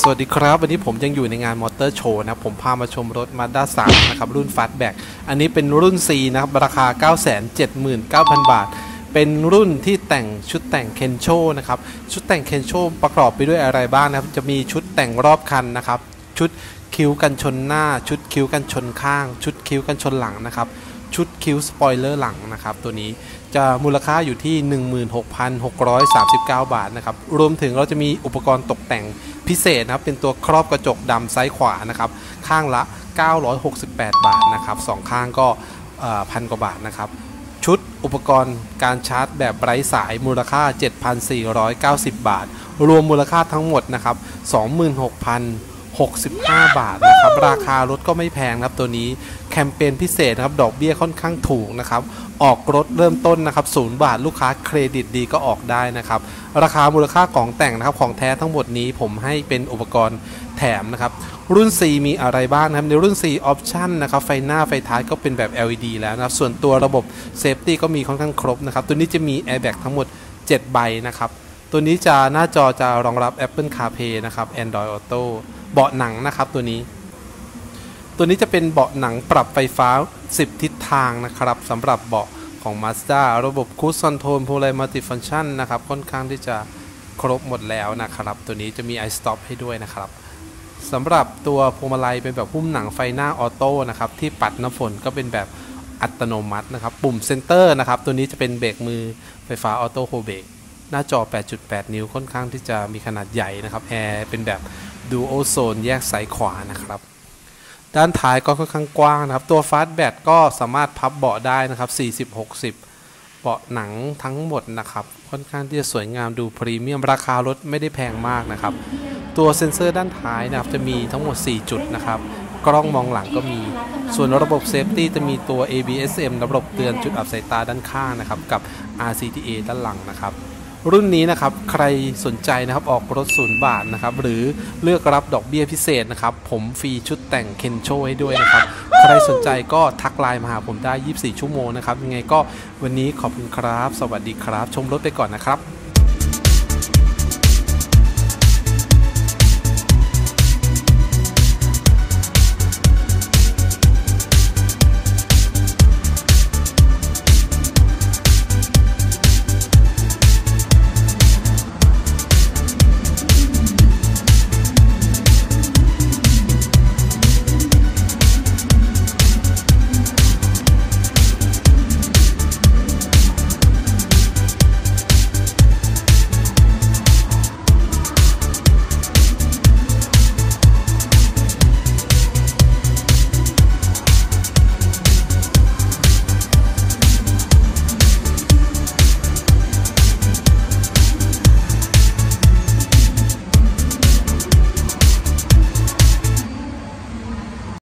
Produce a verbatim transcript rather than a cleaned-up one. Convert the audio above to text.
วัสดีครับวันนี้ผมยังอยู่ในงานมอเตอร์โชว์นะผมพามาชมรถ Mazda สามนะครับรุ่น Fastback อันนี้เป็นรุ่น C นะครับราคา เก้าแสนเจ็ดหมื่นเก้าพัน บาทเป็นรุ่นที่แต่งชุดแต่งเคนโชนะครับชุดแต่งเคนโชประกอบไปด้วยอะไรบ้างนะครับจะมีชุดแต่งรอบคันนะครับชุดคิ้วกันชนหน้าชุดคิ้วกันชนข้างชุดคิ้วกันชนหลังนะครับชุดคิ้วสปอยเลอร์หลังนะครับตัวนี้จะมูลค่าอยู่ที่ หนึ่งหมื่นหกพันหกร้อยสามสิบเก้า บาทนะครับรวมถึงเราจะมีอุปกรณ์ตกแต่งพิเศษนะครับเป็นตัวครอบกระจกดำซ้ายขวานะครับข้างละเก้าร้อยหกสิบแปดบาทนะครับสองข้างก็พันกว่าบาทนะครับชุดอุปกรณ์การชาร์จแบบไร้สายมูลค่า เจ็ดพันสี่ร้อยเก้าสิบ บาทรวมมูลค่าทั้งหมดนะครับ สองหมื่นหกพันหกสิบห้า บาทนะครับราคารถก็ไม่แพงครับตัวนี้แคมเปญพิเศษนะครับดอกเบี้ยค่อนข้างถูกนะครับออกรถเริ่มต้นนะครับศูนย์บาทลูกค้าเครดิตดีก็ออกได้นะครับราคามูลค่าของแต่งนะครับของแท้ทั้งหมดนี้ผมให้เป็นอุปกรณ์แถมนะครับรุ่น C มีอะไรบ้างนะครับในรุ่น C ออปชั่นนะครับไฟหน้าไฟท้ายก็เป็นแบบ แอล อี ดี แล้วนะครับส่วนตัวระบบเซฟตี้ก็มีค่อนข้างครบนะครับตัวนี้จะมี Airbag ทั้งหมดเจ็ดใบนะครับตัวนี้จะหน้าจอจะรองรับ Apple CarPlay นะครับ Android Auto เบาะหนังนะครับตัวนี้ตัวนี้จะเป็นเบาะหนังปรับไฟฟ้าสิบทิศทางนะครับสำหรับเบาะของ Mazda ระบบ Cruise Control พวงมาลัย Multifunction นะครับค่อนข้างที่จะครบหมดแล้วนะครับตัวนี้จะมี iStop ให้ด้วยนะครับสำหรับตัวพวงมาลัยเป็นแบบหุ้มหนังไฟหน้าออโต้นะครับที่ปัดน้ำฝนก็เป็นแบบอัตโนมัตินะครับปุ่มเซนเตอร์นะครับตัวนี้จะเป็นเบรกมือไฟฟ้าออโต้โฮเบรกหน้าจอ แปดจุดแปด นิ้วค่อนข้างที่จะมีขนาดใหญ่นะครับแอร์เป็นแบบ Dual Zone แยกซ้ายขวานะครับด้านท้ายก็ค่อนข้างกว้างนะครับตัว Fastback ก็สามารถพับเบาะได้นะครับ สี่สิบ หกสิบ เบาะหนังทั้งหมดนะครับค่อนข้างที่จะสวยงามดูพรีเมียมราคารถไม่ได้แพงมากนะครับตัวเซ็นเซอร์ด้านท้ายนะครับจะมีทั้งหมดสี่จุดนะครับกล้องมองหลังก็มีส่วนระบบเซฟตี้จะมีตัว เอ บี เอส เอ็ม ระบบเตือนจุดอับสายตาด้านข้างนะครับกับ อาร์ ซี ที เอ ด้านหลังนะครับรุ่นนี้นะครับใครสนใจนะครับออกรถศูนย์บาทนะครับหรือเลือกรับดอกเบี้ยพิเศษนะครับผมฟรีชุดแต่งเคนโชให้ด้วยนะครับใครสนใจก็ทักไลน์มาหาผมได้ยี่สิบสี่ชั่วโมงนะครับยังไงก็วันนี้ขอบคุณครับสวัสดีครับชมรถไปก่อนนะครับ